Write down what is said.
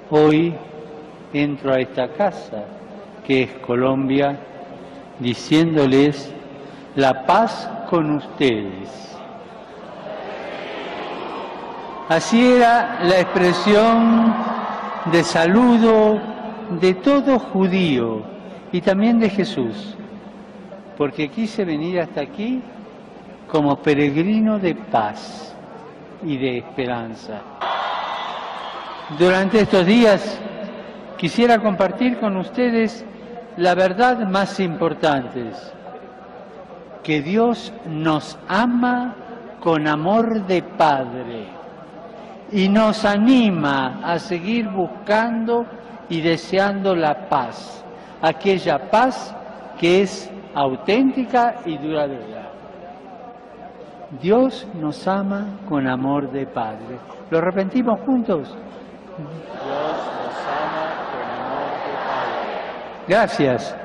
Hoy entro a esta casa, que es Colombia, diciéndoles la paz con ustedes. Así era la expresión de saludo de todo judío y también de Jesús, porque quise venir hasta aquí como peregrino de paz y de esperanza. Durante estos días quisiera compartir con ustedes la verdad más importante, que Dios nos ama con amor de Padre y nos anima a seguir buscando y deseando la paz, aquella paz que es auténtica y duradera. Dios nos ama con amor de Padre. ¿Lo repetimos juntos? Dios nos ama con amor de Padre. Gracias.